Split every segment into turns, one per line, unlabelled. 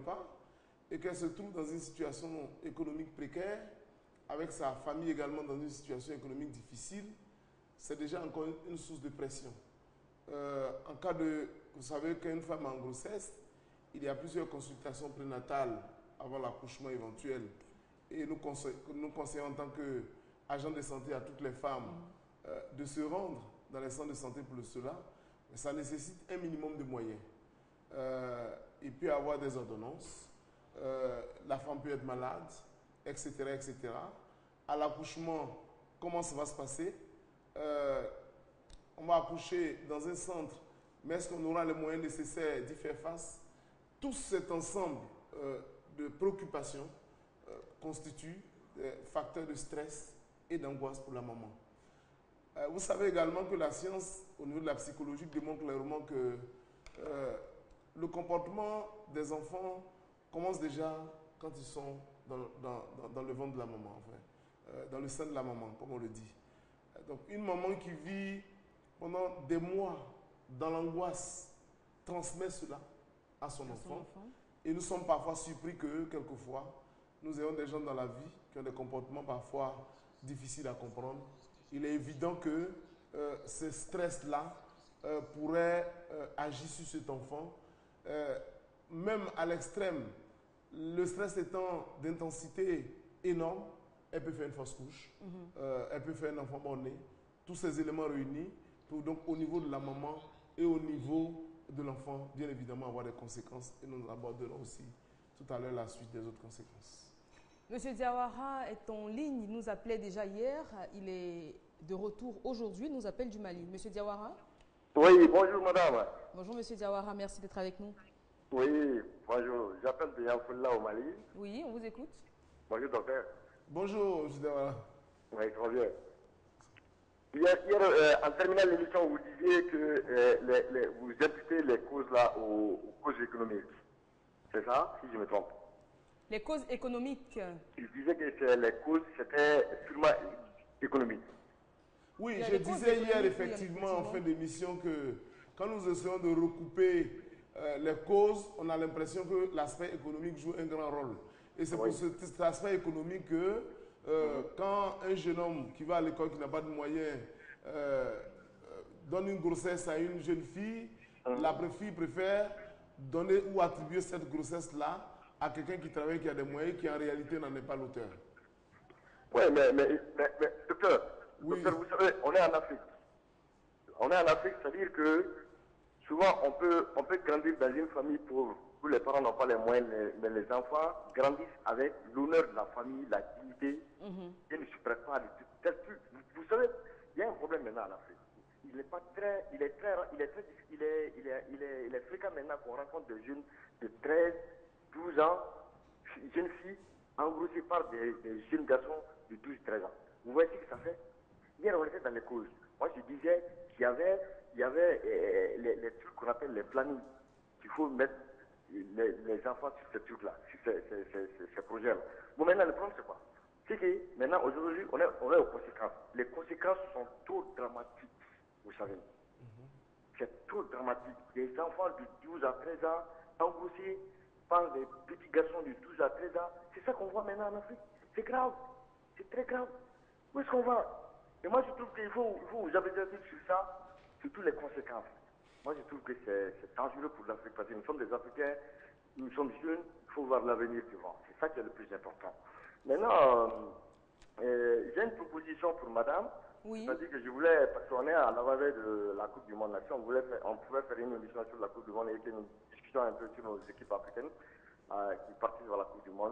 pas et qu'elle se trouve dans une situation économique précaire, avec sa famille également dans une situation économique difficile, c'est déjà encore une source de pression. En cas de... Vous savez qu'une femme en grossesse, il y a plusieurs consultations prénatales avant l'accouchement éventuel. Et nous conseillons en tant qu'agents de santé à toutes les femmes de se rendre dans les centres de santé pour cela. Mais ça nécessite un minimum de moyens. Il peut y avoir des ordonnances. La femme peut être malade, etc. etc. À l'accouchement, comment ça va se passer? On va accoucher dans un centre, mais est-ce qu'on aura les moyens nécessaires d'y faire face? Tout cet ensemble de préoccupations constitue des facteurs de stress et d'angoisse pour la maman. Vous savez également que la science, au niveau de la psychologie, démontre clairement que le comportement des enfants commence déjà quand ils sont dans le ventre de la maman, enfin, dans le sein de la maman, comme on le dit. Donc une maman qui vit pendant des mois dans l'angoisse transmet cela à son enfant. Et nous sommes parfois surpris que, quelquefois, nous ayons des gens dans la vie qui ont des comportements parfois difficiles à comprendre. Il est évident que ce stress-là pourrait agir sur cet enfant, même à l'extrême. Le stress étant d'intensité énorme, elle peut faire une fausse couche, elle peut faire un enfant mort-né. Tous ces éléments réunis pour donc au niveau de la maman et au niveau de l'enfant, bien évidemment, avoir des conséquences. Et nous aborderons aussi tout à l'heure la suite des autres conséquences.
Monsieur Diawara est en ligne, il nous appelait déjà hier, il est de retour aujourd'hui, il nous appelle du Mali. Monsieur Diawara?
Oui, bonjour madame.
Bonjour Monsieur Diawara, merci d'être avec nous.
Oui, bonjour, j'appelle de Yamfoula au Mali.
Oui, on vous écoute.
Bonjour docteur.
Bonjour Monsieur Diawara.
Oui, très bien. Hier, en terminant l'émission, vous disiez que vous imputez les causes là aux causes économiques. C'est ça, si je me trompe?
Les causes économiques.
Il disait que les causes, c'était purement économique.
Oui, je disais hier effectivement en fin d'émission que quand nous essayons de recouper les causes, on a l'impression que l'aspect économique joue un grand rôle. Et c'est pour cet aspect économique que quand un jeune homme qui va à l'école, qui n'a pas de moyens, donne une grossesse à une jeune fille, la fille préfère donner ou attribuer cette grossesse-là à quelqu'un qui travaille, qui a des moyens, qui en réalité n'en est pas l'auteur.
Oui, mais docteur, vous savez, on est en Afrique. On est en Afrique, c'est-à-dire que souvent on peut grandir dans une famille pauvre où les parents n'ont pas les moyens, mais les enfants grandissent avec l'honneur de la famille, la dignité, et ne se prêtent pas à vous savez, il y a un problème maintenant en Afrique. Il est fréquent maintenant qu'on rencontre des jeunes de 13, 12 ans, jeunes filles engrossées par des jeunes garçons de 12, 13 ans. Vous voyez ce que ça fait? Hier, on était dans les causes. Moi, je disais qu'il y avait les trucs qu'on appelle les plannings. Il faut mettre les enfants sur ces trucs-là, sur ces projets-là. Bon, maintenant, le problème, c'est quoi? C'est que maintenant, aujourd'hui, on est aux conséquences. Les conséquences sont trop dramatiques, vous savez. C'est trop dramatique. Des enfants de 12 à 13 ans engrossés par des petits garçons de 12 à 13 ans. C'est ça qu'on voit maintenant en Afrique. C'est grave. C'est très grave. Où est-ce qu'on va? Et moi, je trouve qu'il faut vous avez dit sur ça, sur toutes les conséquences. Moi, je trouve que c'est dangereux pour l'Afrique parce que nous sommes des Africains, nous sommes jeunes, il faut voir l'avenir devant. C'est ça qui est le plus important. Maintenant, j'ai une proposition pour madame.
Oui.
C'est-à-dire que je voulais, parce qu'on est à l'avant-veille de la Coupe du Monde, là, si on pouvait faire une émission sur la Coupe du Monde et que nous discutions un peu sur nos équipes africaines qui participent à la Coupe du Monde.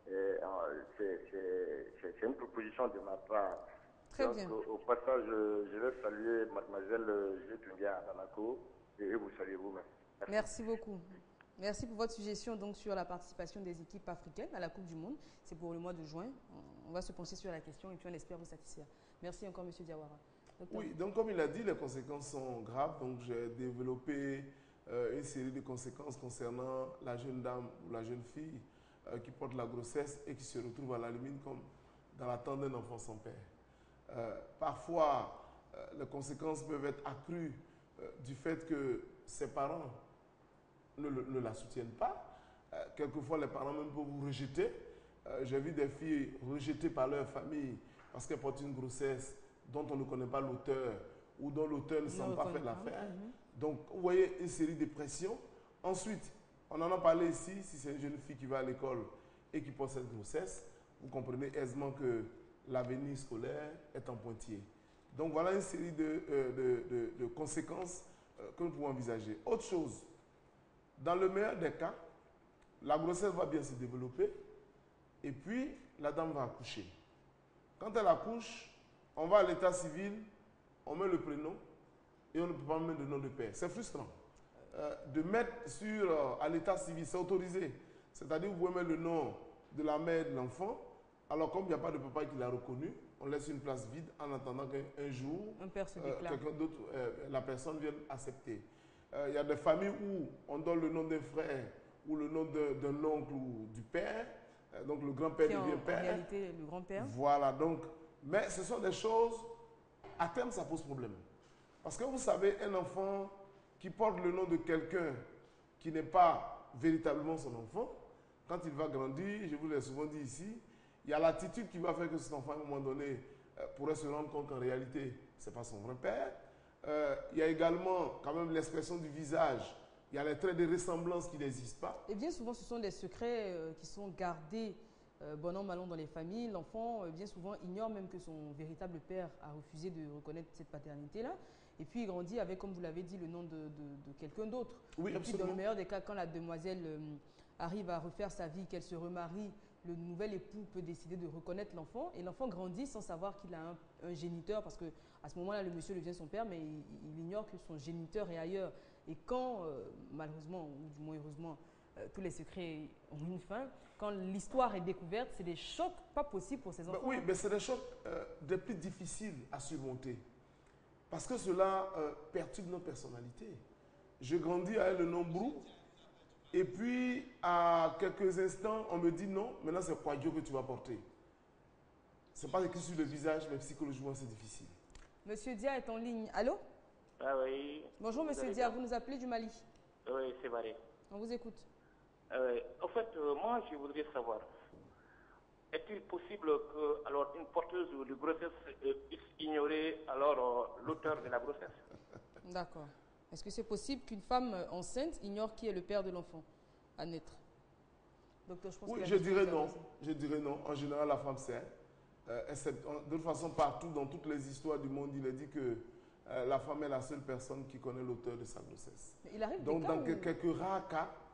C'est une proposition de ma part.
Très
donc,
bien.
Au passage, je vais saluer mademoiselle Jetungia Danako et vous saluez vous-même.
Merci beaucoup. Merci pour votre suggestion donc, sur la participation des équipes africaines à la Coupe du Monde. C'est pour le mois de juin. On va se pencher sur la question et puis on espère vous satisfaire. Merci encore, M. Diawara. Docteur.
Oui, donc comme il a dit, les conséquences sont graves. Donc j'ai développé une série de conséquences concernant la jeune dame ou la jeune fille qui porte la grossesse et qui se retrouve à la limite comme dans l'attente d'un enfant sans père. Parfois, les conséquences peuvent être accrues du fait que ses parents ne la soutiennent pas. Quelquefois, les parents même peuvent vous rejeter. J'ai vu des filles rejetées par leur famille parce qu'elles portent une grossesse dont on ne connaît pas l'auteur ou dont l'auteur ne semble pas faire l'affaire. Donc, vous voyez une série de pressions. Ensuite, on en a parlé ici, si c'est une jeune fille qui va à l'école et qui porte cette grossesse, vous comprenez aisément que l'avenir scolaire est en pointillé. Donc, voilà une série de conséquences que nous pouvons envisager. Autre chose, dans le meilleur des cas, la grossesse va bien se développer et puis la dame va accoucher. Quand elle accouche, on va à l'état civil, on met le prénom et on ne peut pas mettre de nom de père. C'est frustrant. De mettre à l'état civil, c'est autorisé. C'est-à-dire que vous pouvez mettre le nom de la mère et de l'enfant. Alors comme il n'y a pas de papa qui l'a reconnu, on laisse une place vide en attendant qu'un jour, quelqu'un d'autre, la personne vienne accepter. Il y a des familles où on donne le nom d'un frère ou le nom d'un oncle ou du père. Donc le grand-père devient père. En
réalité, le grand-père.
Voilà, donc, mais ce sont des choses, à terme, ça pose problème. Parce que vous savez, un enfant qui porte le nom de quelqu'un qui n'est pas véritablement son enfant, quand il va grandir, je vous l'ai souvent dit ici, il y a l'attitude qui va faire que cet enfant, à un moment donné, pourrait se rendre compte qu'en réalité, ce n'est pas son vrai père. Il y a également quand même l'expression du visage. Il y a les traits de ressemblance qui n'existent pas.
Et bien souvent, ce sont des secrets qui sont gardés bon an, mal an dans les familles. L'enfant, bien souvent, ignore même que son véritable père a refusé de reconnaître cette paternité-là. Et puis, il grandit avec, comme vous l'avez dit, le nom de quelqu'un d'autre.
Oui,
et puis, dans le meilleur des cas, quand la demoiselle arrive à refaire sa vie, qu'elle se remarie, le nouvel époux peut décider de reconnaître l'enfant. Et l'enfant grandit sans savoir qu'il a un géniteur, parce qu'à ce moment-là, le monsieur devient son père, mais il ignore que son géniteur est ailleurs. Et quand, malheureusement, ou du moins heureusement, tous les secrets ont une fin, quand l'histoire est découverte, c'est des chocs pas possibles pour ces enfants.
Oui, mais c'est des chocs des plus difficiles à surmonter. Parce que cela perturbe notre personnalité. Je grandis avec le nom Brou, et puis à quelques instants, on me dit non, maintenant c'est quoi Dieu que tu vas porter. Ce n'est pas écrit sur le visage, mais psychologiquement c'est difficile.
Monsieur Dia est en ligne. Allô?
Ah oui.
Bonjour Monsieur Dia, vous nous appelez du Mali.
Oui, c'est vrai.
On vous écoute.
En fait, moi je voudrais savoir, est-il possible que alors une porteuse de grossesse puisse ignorer alors l'auteur de la grossesse?
D'accord. Est-ce que c'est possible qu'une femme enceinte ignore qui est le père de l'enfant à naître? Docteur, je pense
oui, je dirais non. Je dirais non. En général, la femme sait. De toute façon, partout, dans toutes les histoires du monde, il est dit que la femme est la seule personne qui connaît l'auteur de sa grossesse.
Mais il arrive
donc,
des cas
dans quelques rares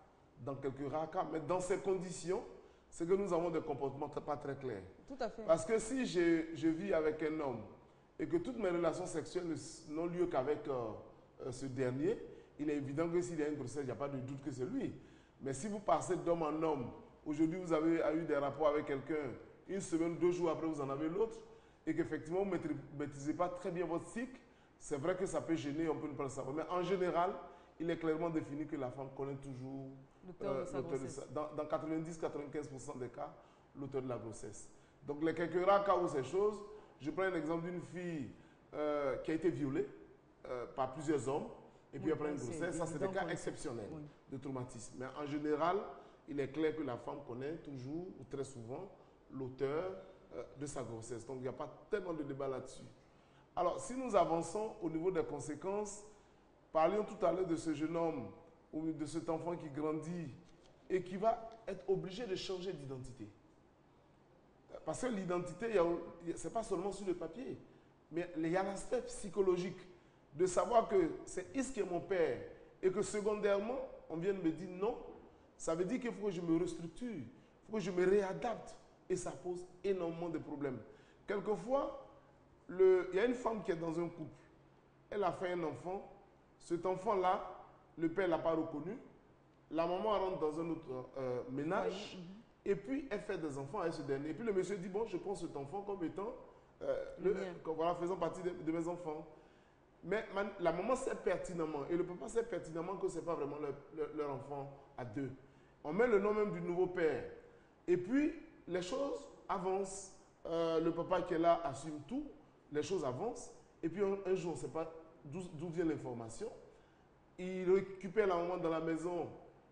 cas, mais dans ces conditions, c'est que nous avons des comportements pas très clairs.
Tout à fait.
Parce que si je vis avec un homme et que toutes mes relations sexuelles n'ont lieu qu'avec ce dernier, il est évident que s'il y a une grossesse, il n'y a pas de doute que c'est lui. Mais si vous passez d'homme en homme, aujourd'hui vous avez eu des rapports avec quelqu'un, une semaine, 2 jours après vous en avez l'autre, et qu'effectivement vous ne maîtrisez pas très bien votre cycle, c'est vrai que ça peut gêner, on peut ne pas le savoir. Mais en général, il est clairement défini que la femme connaît toujours l'auteur de sa dans 90-95% des cas, l'auteur de la grossesse. Donc les quelques rares cas où ces choses, je prends un exemple d'une fille qui a été violée par plusieurs hommes, et puis après une grossesse, ça c'est des cas exceptionnels de traumatisme. Mais en général, il est clair que la femme connaît toujours, ou très souvent, l'auteur de sa grossesse. Donc il n'y a pas tellement de débat là-dessus. Alors, si nous avançons au niveau des conséquences, parlions tout à l'heure de ce jeune homme ou de cet enfant qui grandit et qui va être obligé de changer d'identité. Parce que l'identité, ce n'est pas seulement sur le papier, mais il y a l'aspect psychologique de savoir que c'est Is qui est mon père et que secondairement, on vient de me dire non. Ça veut dire qu'il faut que je me restructure, il faut que je me réadapte et ça pose énormément de problèmes. Quelquefois, il y a une femme qui est dans un couple, elle a fait un enfant, cet enfant-là, le père ne l'a pas reconnu, la maman rentre dans un autre ménage, et puis elle fait des enfants avec ce dernier. Et puis le monsieur dit, bon, je prends cet enfant comme étant, voilà, faisant partie de mes enfants. Mais la maman sait pertinemment, et le papa sait pertinemment que ce n'est pas vraiment leur enfant à deux. On met le nom même du nouveau père. Et puis, les choses avancent. Le papa qui est là assume tout. Les choses avancent. Et puis, un jour, on ne sait pas d'où vient l'information. Il récupère la maman dans la maison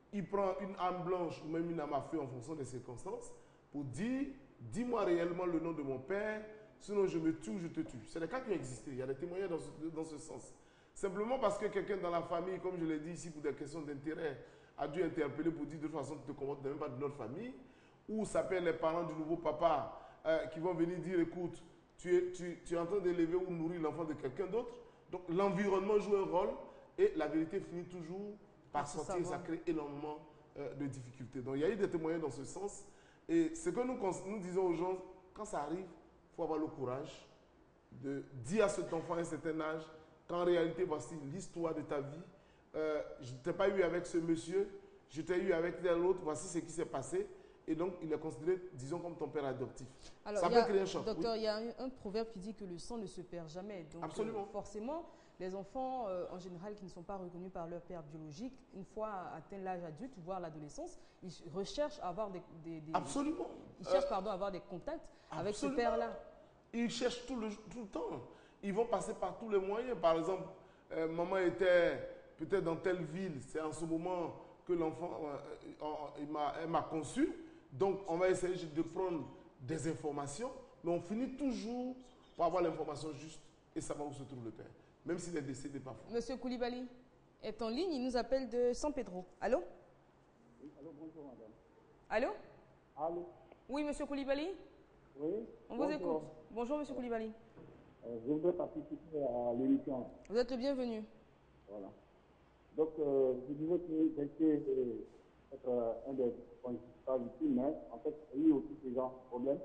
il prend une arme blanche ou même une arme à feu en fonction des circonstances pour dire, dis-moi réellement le nom de mon père, sinon je me tue ou je te tue. C'est des cas qui ont existé, il y a des témoignages dans ce sens. Simplement parce que quelqu'un dans la famille, comme je l'ai dit ici, pour des questions d'intérêt, a dû interpeller pour dire de toute façon tu te comportes même pas de notre famille, ou ça peut être les parents du nouveau papa qui vont venir dire, écoute, tu es en train d'élever ou nourrir l'enfant de quelqu'un d'autre. Donc l'environnement joue un rôle et la vérité finit toujours par sortir et ça crée énormément de difficultés. Donc il y a eu des témoignages dans ce sens. Et ce que nous disons aux gens, quand ça arrive, il faut avoir le courage de dire à cet enfant à un certain âge qu'en réalité, voici l'histoire de ta vie. Je ne t'ai pas eu avec ce monsieur, je t'ai eu avec tel autre, voici ce qui s'est passé. Et donc, il est considéré, disons, comme ton père adoptif.
Alors,
ça peut créer un choc.
Docteur, il y a un proverbe qui dit que le sang ne se perd jamais. Donc,
absolument.
Forcément, les enfants, en général, qui ne sont pas reconnus par leur père biologique, une fois atteint l'âge adulte, voire l'adolescence, ils recherchent à avoir
absolument.
Ils cherchent, à avoir des contacts avec ce père-là.
Ils cherchent tout le temps. Ils vont passer par tous les moyens. Par exemple, maman était peut-être dans telle ville. C'est en ce moment que l'enfant elle m'a conçu. Donc, on va essayer de prendre des informations, mais on finit toujours par avoir l'information juste et savoir où se trouve le père, même s'il est décédé parfois.
Monsieur Koulibaly est en ligne, il nous appelle de San Pedro. Allô?
Oui, allô, bonjour madame.
Allô?
Allô?
Oui, monsieur Koulibaly?
Oui.
On vous écoute. Bonjour, monsieur Koulibaly.
Je voudrais participer à l'émission.
Vous êtes le bienvenu.
Voilà. Donc, je disais que j'ai été être un des principaux victimes, mais en fait, il y a eu aussi ces gens de problèmes.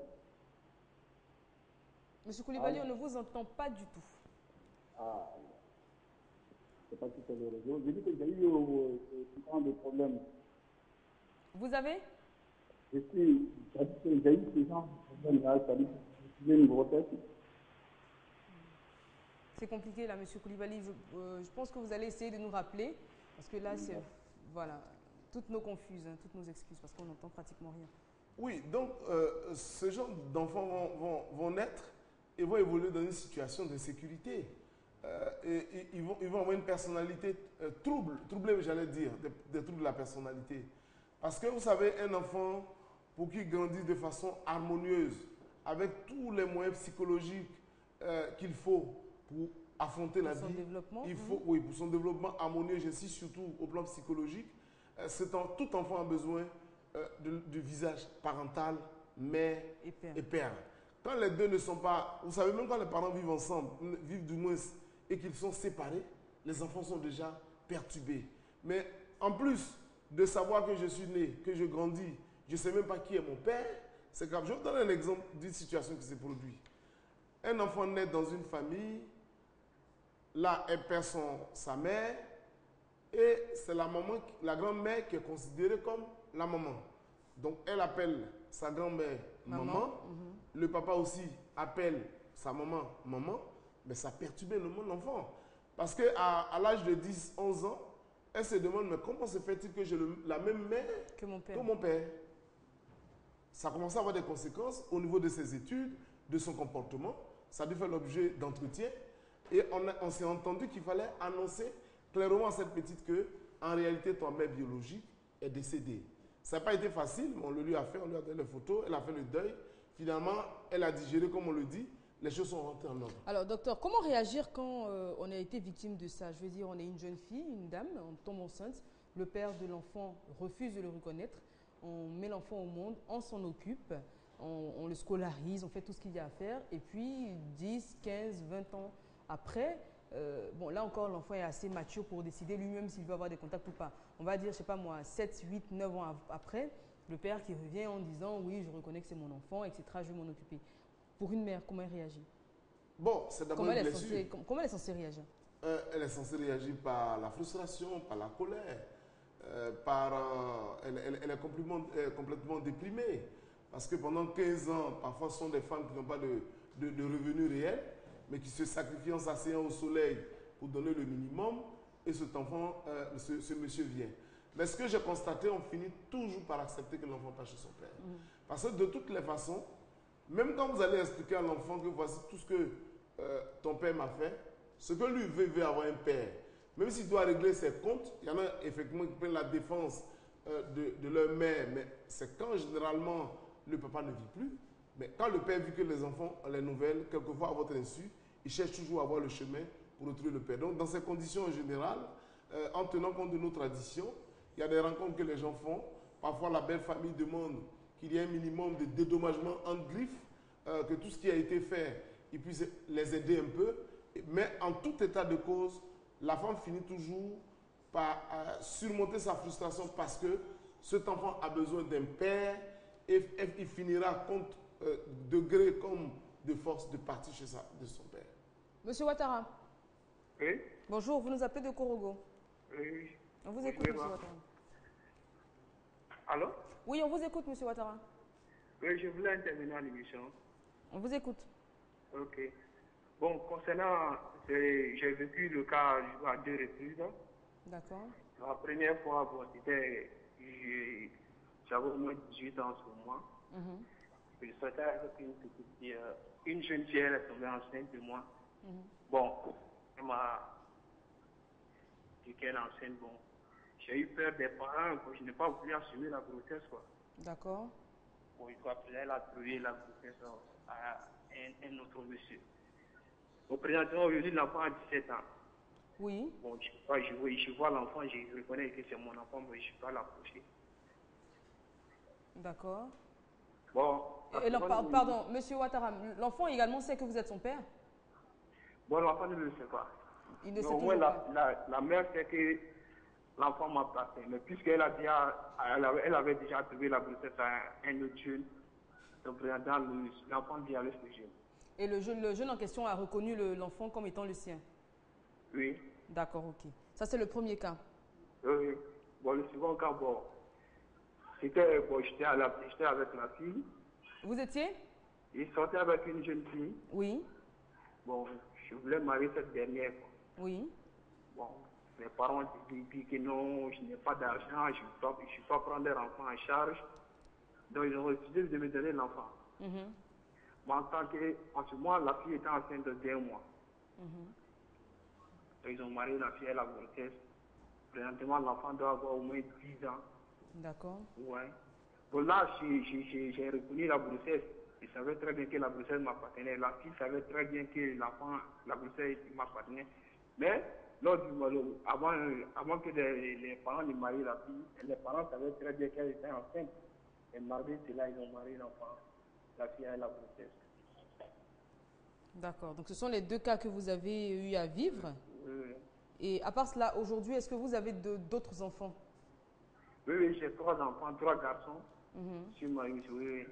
Monsieur Koulibaly, on ne vous entend pas du tout.
Ah, je ne sais pas si c'est le réseau. J'ai dit que j'ai eu ce genre de problèmes.
Vous avez?
J'ai eu ce genre de problèmes-là, c'est-à-dire que j'ai une grossesse.
C'est compliqué là, monsieur Koulibaly. Je pense que vous allez essayer de nous rappeler, parce que là, c'est... Voilà. Toutes nos confuses, toutes nos excuses, parce qu'on n'entend pratiquement rien.
Oui, donc ce genre d'enfants vont naître et vont évoluer dans une situation de sécurité. Et ils vont avoir une personnalité troublée, j'allais dire, des troubles de la personnalité. Parce que vous savez, un enfant, pour qu'il grandisse de façon harmonieuse, avec tous les moyens psychologiques qu'il faut pour affronter la vie, il faut, oui, pour son développement harmonieux, j'insiste surtout au plan psychologique, tout enfant a besoin du visage parental, mère et père. Quand les deux ne sont pas... Vous savez, même quand les parents vivent ensemble, vivent du moins, et qu'ils sont séparés, les enfants sont déjà perturbés. Mais en plus de savoir que je suis né, que je grandis, je ne sais même pas qui est mon père, c'est grave. Je vais vous donner un exemple d'une situation qui s'est produite. Un enfant naît dans une famille, là, elle perd sa mère, et c'est la grand-mère qui est considérée comme la maman. Donc, elle appelle sa grand-mère maman. Le papa aussi appelle sa maman maman. Mais ça a perturbé l'enfant. Parce qu'à l'âge de 10-11 ans, elle se demande, mais comment se fait-il que j'ai la même mère que mon père? Ça a commencé à avoir des conséquences au niveau de ses études, de son comportement. Ça a dû faire l'objet d'entretien. Et on s'est entendu qu'il fallait annoncer clairement à cette petite que, en réalité, ton mère biologique est décédée. Ça n'a pas été facile, mais on le lui a fait, on lui a donné les photos, elle a fait le deuil. Finalement, elle a digéré, comme on le dit, les choses sont rentrées en ordre.
Alors, docteur, comment réagir quand on a été victime de ça? Je veux dire, on est une jeune fille, une dame, on tombe enceinte, le père de l'enfant refuse de le reconnaître, on met l'enfant au monde, on s'en occupe, on le scolarise, on fait tout ce qu'il y a à faire, et puis 10, 15, 20 ans après, bon, là encore, l'enfant est assez mature pour décider lui-même s'il veut avoir des contacts ou pas. On va dire, je sais pas moi, 7, 8, 9 ans après, le père qui revient en disant « oui, je reconnais que c'est mon enfant, etc., je vais m'en occuper ». Pour une mère, comment elle réagit?
Bon, c'est d'abord une blessure.
Comment elle est censée réagir?
Elle est censée réagir par la frustration, par la colère, elle est complètement déprimée. Parce que pendant 15 ans, parfois ce sont des femmes qui n'ont pas de revenus réels, mais qui se sacrifient en s'asseyant au soleil pour donner le minimum, et cet enfant, ce monsieur vient. Mais ce que j'ai constaté, on finit toujours par accepter que l'enfant passe chez son père. Parce que de toutes les façons, même quand vous allez expliquer à l'enfant que voici tout ce que ton père m'a fait, ce que lui veut avoir un père. Même s'il doit régler ses comptes, il y en a effectivement qui prennent la défense de leur mère, mais c'est quand généralement le papa ne vit plus. Mais quand le père vit que les enfants ont les nouvelles, quelquefois à votre insu, il cherche toujours à voir le chemin pour retrouver le père. Donc dans ces conditions en général, en tenant compte de nos traditions, il y a des rencontres que les gens font. Parfois la belle famille demande qu'il y ait un minimum de dédommagement en griffe, que tout ce qui a été fait, ils puissent les aider un peu. Mais en tout état de cause, la femme finit toujours par surmonter sa frustration parce que cet enfant a besoin d'un père et il finira compte de gré comme de force de partir chez de son père.
Monsieur Ouattara.
Oui.
Bonjour, vous nous appelez de Korogo.
Oui.
On vous écoute, monsieur Ouattara.
Allô?
Oui, on vous écoute, monsieur Ouattara.
Oui, je voulais intervenir à l'émission.
On vous écoute.
Ok. Bon, concernant, j'ai vécu le cas à 2 reprises.
D'accord.
La première fois, bon, c'était, j'avais au moins 18 ans en ce moment. Je sortais avec une petite fille, une jeune fille, elle est tombée enceinte de moi. Bon, elle m'a dit qu'elle est enceinte. Bon, j'ai eu peur des parents, bon, je n'ai pas voulu assumer la grossesse, quoi.
D'accord.
Bon, après, elle a trouvé la grossesse à un autre monsieur. Au présentement, aujourd'hui, l'enfant a 17 ans.
Oui.
Bon, je vois l'enfant, je reconnais que c'est mon enfant, mais je ne peux pas l'approcher.
D'accord.
Bon.
Pardon, monsieur Ouattara, l'enfant également sait que vous êtes son père?
Bon, l'enfant ne le sait pas.
Il ne sait toujours pas.
La mère sait que l'enfant m'appartient, mais puisqu'elle elle avait déjà trouvé la grossesse à un autre jeune, donc l'enfant vit avec ce jeune.
Et le jeune en question a reconnu l'enfant comme étant le sien?
Oui.
D'accord, ok. Ça, c'est le premier cas.
Oui. Bon, le second cas, bon, c'était, bon, j'étais avec la fille.
Vous étiez?
Il sortait avec une jeune fille.
Oui.
Bon, je voulais marier cette dernière, quoi.
Oui.
Bon, mes parents disent que non, je n'ai pas d'argent, je ne peux pas prendre leur enfant en charge. Donc, ils ont refusé de me donner l'enfant. Mais en ce moment, la fille était enceinte de 2 mois. Donc, ils ont marié la fille à la grossesse. Présentement, l'enfant doit avoir au moins 10 ans.
D'accord.
Ouais. Bon, là, j'ai reconnu la grossesse. Je savais très bien que la grossesse m'appartenait. La fille savait très bien que la grossesse m'appartenait. Mais, avant que les parents ne marient la fille, les parents savaient très bien qu'elle était enceinte. Et malgré cela, ils ont marié l'enfant. La fille a la grossesse.
D'accord. Donc, ce sont les 2 cas que vous avez eu à vivre.
Oui.
Et à part cela, aujourd'hui, est-ce que vous avez d'autres enfants?
Oui, j'ai 3 enfants, 3 garçons. Je suis marié, oui.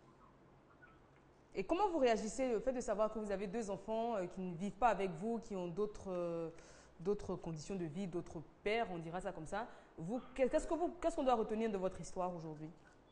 Et comment vous réagissez au fait de savoir que vous avez 2 enfants qui ne vivent pas avec vous, qui ont d'autres conditions de vie, d'autres pères, on dira ça comme ça? Qu'est-ce qu'on doit retenir de votre histoire aujourd'hui?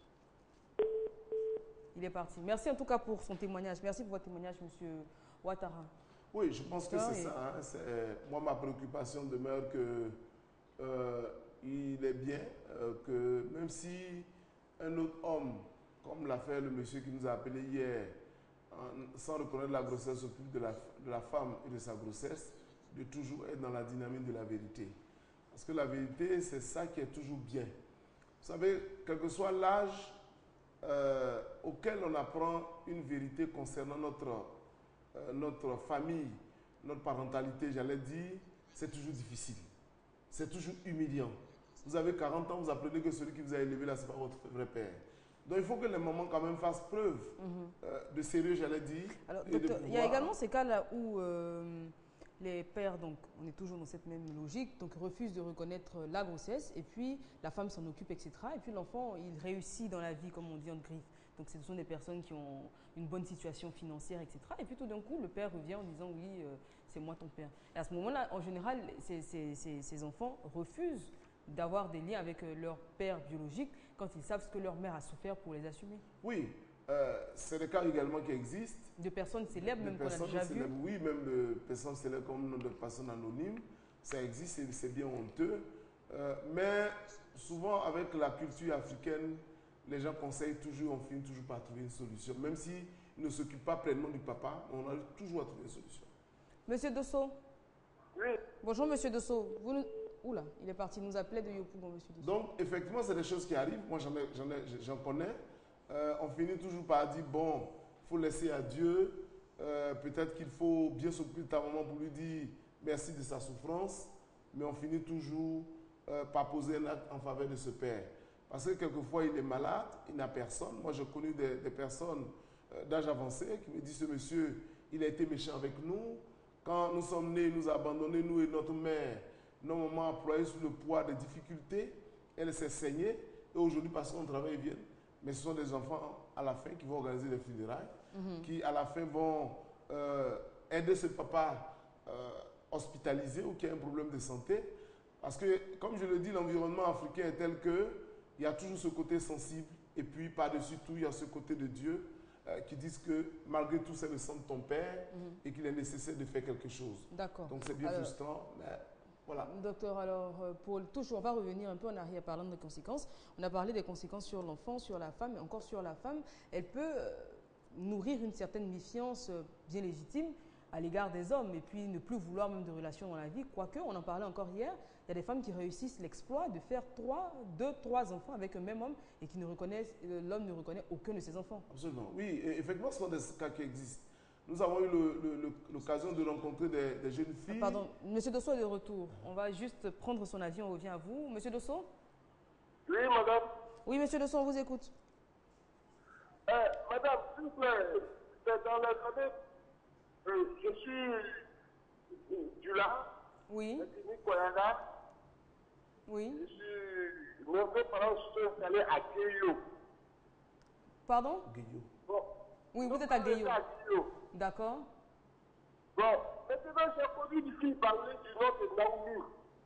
Il est parti. Merci en tout cas pour son témoignage. Merci pour votre témoignage, monsieur Ouattara.
Oui, je pense que c'est ça. Hein. Moi, ma préoccupation demeure que il est bien que même si un autre homme, comme l'a fait le monsieur qui nous a appelé hier, sans reconnaître la grossesse, s'occupe de la femme et de sa grossesse, de toujours être dans la dynamique de la vérité. Parce que la vérité, c'est ça qui est toujours bien. Vous savez, quel que soit l'âge auquel on apprend une vérité concernant notre famille, notre parentalité, j'allais dire, c'est toujours difficile. C'est toujours humiliant. Vous avez 40 ans, vous apprenez que celui qui vous a élevé là, ce n'est pas votre vrai père. Donc il faut que les mamans quand même fassent preuve de sérieux, j'allais dire.
Alors, docteur, il y a également ces cas-là où les pères, donc on est toujours dans cette même logique, donc refusent de reconnaître la grossesse et puis la femme s'en occupe, etc. Et puis l'enfant, il réussit dans la vie, comme on dit en griffe. Donc ce sont des personnes qui ont une bonne situation financière, etc. Et puis tout d'un coup, le père revient en disant oui, c'est moi ton père. Et à ce moment-là, en général, ces enfants refusent d'avoir des liens avec leur père biologique quand ils savent ce que leur mère a souffert pour les assumer.
Oui, c'est des cas également qui existent.
De personnes célèbres, même qu'on a déjà vu.
Oui, même de personnes célèbres comme de personnes anonymes. Ça existe et c'est bien honteux. Mais souvent, avec la culture africaine, les gens conseillent toujours, on finit toujours par trouver une solution. Même s'ils ne s'occupent pas pleinement du papa, on arrive toujours à trouver une solution.
Monsieur Dosso.
Oui.
Bonjour, monsieur Dosso. Oula, il est parti, il nous appelait de Yopougon, monsieur Dosso.
Donc, effectivement, c'est des choses qui arrivent. Moi, j'en connais. On finit toujours par dire, bon, il faut laisser à Dieu. Peut-être qu'il faut bien s'occuper de ta maman pour lui dire merci de sa souffrance. Mais on finit toujours par poser un acte en faveur de ce père. Parce que quelquefois, il est malade, il n'a personne. Moi, j'ai connu des personnes d'âge avancé qui me disent, ce monsieur, il a été méchant avec nous. Quand nous sommes nés, il nous a abandonnés, nous et notre mère. Nos mamans employées sous le poids des difficultés. Elle s'est saignée. Et aujourd'hui, parce qu'on travaille, ils viennent. Mais ce sont des enfants, à la fin, qui vont organiser des funérailles, qui, à la fin, vont aider ce papa hospitalisé ou qui a un problème de santé. Parce que, comme je le dis, l'environnement africain est tel que il y a toujours ce côté sensible. Et puis, par-dessus tout, il y a ce côté de Dieu qui disent que, malgré tout, c'est le sang de ton père et qu'il est nécessaire de faire quelque chose.
D'accord.
Donc, c'est bien frustrant. Mais voilà.
Docteur, alors, toujours, on va revenir un peu en arrière parlant de conséquences. On a parlé des conséquences sur l'enfant, sur la femme, et encore sur la femme. Elle peut nourrir une certaine méfiance bien légitime à l'égard des hommes et puis ne plus vouloir même de relations dans la vie. Quoique, on en parlait encore hier, il y a des femmes qui réussissent l'exploit de faire 2-3 enfants avec un même homme et qui ne reconnaissent, l'homme ne reconnaît aucun de ses enfants.
Absolument. Oui, et effectivement, ce sont des cas qui existent. Nous avons eu l'occasion de rencontrer des jeunes filles.
Pardon, Monsieur Dosso est de retour. On va juste prendre son avis, on revient à vous. Monsieur Dosso?
Oui, madame.
Oui, Monsieur Dosso, on vous écoute.
Madame, s'il vous plaît, dans les années, je suis du là.
Oui. Oui.
Mes parents sont installés à Guéyo.
Pardon?
Guéyo.
Bon.
Oui, vous êtes à Guéyo. D'accord.
Bon, maintenant j'ai connu une fille parler du nom de Naomi.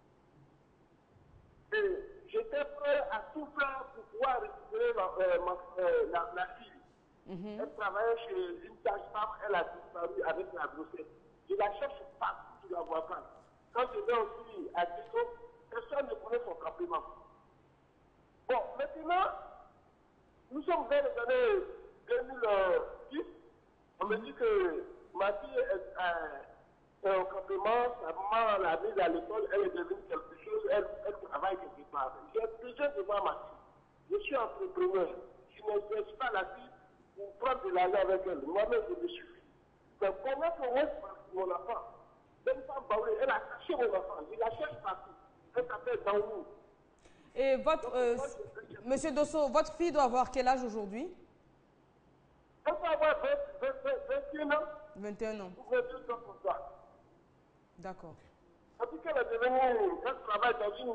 Et j'étais prêt à tout faire pour pouvoir récupérer la fille. Elle travaillait chez une sage-femme, elle a disparu avec la grossesse. Je la cherche partout, je ne la vois pas. Quand je vais aussi à Guéyo, personne ne connaît son campement. Bon, maintenant, nous sommes vers les années 2010. On me dit que ma fille est au campement, sa maman l'a mise à l'école, elle est devenue quelque chose, elle travaille quelque part. J'ai besoin de voir ma fille. Je suis entrepreneur. Je ne laisse pas la fille pour prendre de l'argent avec elle. Moi-même, je me suffis. Mais comment qu'on reste mon enfant? Même pas Baoulé, elle a caché mon enfant. Je la cherche partout. Elle s'appelle Baoulé.
Et Monsieur Dosso, votre fille doit avoir quel âge aujourd'hui?
Elle peut avoir 21 ans.
21 ans.
Ou 22 ans comme ça.
D'accord.
En tout cas, elle est devenue, elle travaille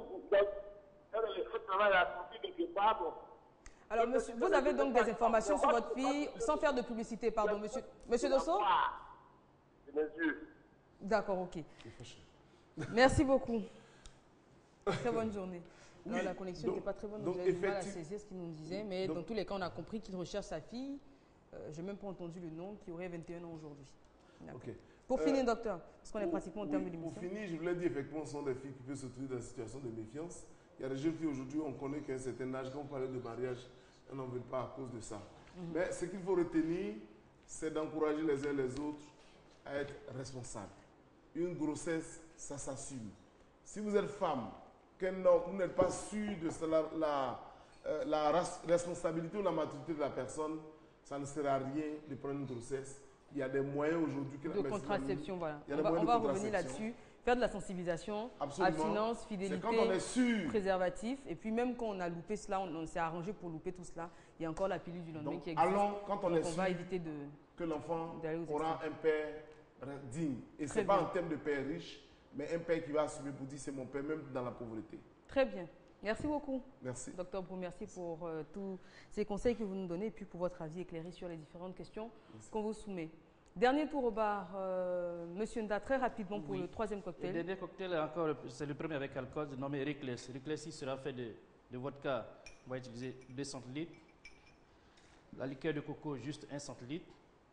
elle travaille à la sortie de départ. Bon.
Alors, monsieur, vous avez donc des informations sur votre fille, sans faire de publicité, pardon, monsieur Dosso?
Mes yeux.
D'accord, ok. Merci beaucoup. Très bonne journée. Alors,
Oui,
la connexion n'était pas très bonne, donc j'avais du mal à saisir ce qu'il nous disait, mais dans tous les cas, on a compris qu'il recherche sa fille. Je n'ai même pas entendu le nom, qui aurait 21 ans aujourd'hui.
Okay.
Pour finir, docteur, parce qu'on est pratiquement au terme de l'émission.
Pour finir, je voulais dire, effectivement, ce sont des filles qui peuvent se trouver dans une situation de méfiance. Il y a des jeunes filles aujourd'hui, on connaît qu'à un certain âge, quand on parlait de mariage, elles n'en veulent pas à cause de ça. Mais ce qu'il faut retenir, c'est d'encourager les uns les autres à être responsables. Une grossesse, ça s'assume. Si vous êtes femme, vous n'êtes pas sûr de la responsabilité ou la maturité de la personne, ça ne sert à rien de prendre une grossesse. Il y a des moyens aujourd'hui
de contraception, voilà.
On
va revenir là-dessus, faire de la sensibilisation, abstinence, fidélité,
quand on est sûr.
Préservatif. Et puis même quand on a loupé cela, on s'est arrangé pour louper tout cela. Il y a encore la pilule du lendemain qui existe.
Allons, quand on est sûr
va éviter
que l'enfant aura un père digne. Et ce n'est pas un thème de père riche, mais un père qui va assumer pour dire c'est mon père, même dans la pauvreté.
Très bien. Merci beaucoup.
Merci.
Docteur Brou, merci pour tous ces conseils que vous nous donnez et puis pour votre avis éclairé sur les différentes questions qu'on vous soumet. Dernier tour au bar, Monsieur Nda, très rapidement pour le troisième cocktail.
Le dernier cocktail, c'est le premier avec alcool, nommé Rickless. Rickless sera fait de vodka, on va utiliser 2 centilitres. La liqueur de coco, juste 1 centilitre.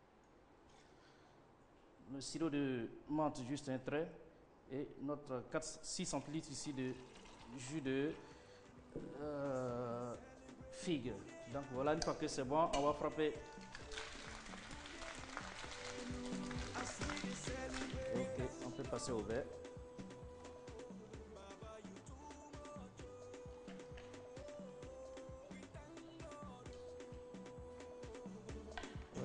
Le sirop de menthe, juste un trait. Et notre 6 centilitres ici de jus de figue. Donc voilà, une fois que c'est bon, on va frapper. Ok, on peut passer au verre.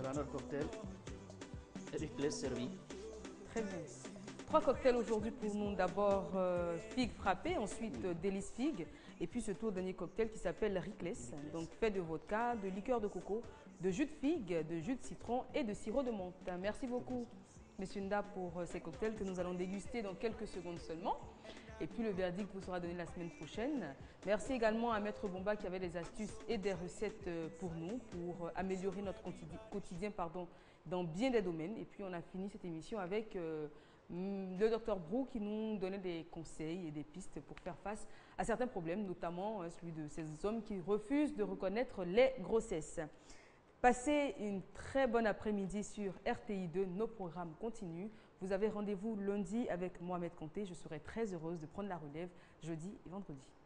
Voilà notre cocktail. Rickless servi.
Très bien. 3 cocktails aujourd'hui pour nous. D'abord figue frappée, ensuite délice figue, et puis surtout dernier cocktail qui s'appelle Rickless. Donc fait de vodka, de liqueur de coco, de jus de figue, de jus de citron et de sirop de menthe. Merci beaucoup, Monsieur Nda, pour ces cocktails que nous allons déguster dans quelques secondes seulement. Et puis le verdict vous sera donné la semaine prochaine. Merci également à Maître Bomba qui avait des astuces et des recettes pour nous, pour améliorer notre quotidien dans bien des domaines. Et puis on a fini cette émission avec le Dr Brou qui nous donnait des conseils et des pistes pour faire face à certains problèmes, notamment celui de ces hommes qui refusent de reconnaître les grossesses. Passez une très bonne après-midi sur RTI2. Nos programmes continuent. Vous avez rendez-vous lundi avec Mohamed Kanté. Je serai très heureuse de prendre la relève jeudi et vendredi.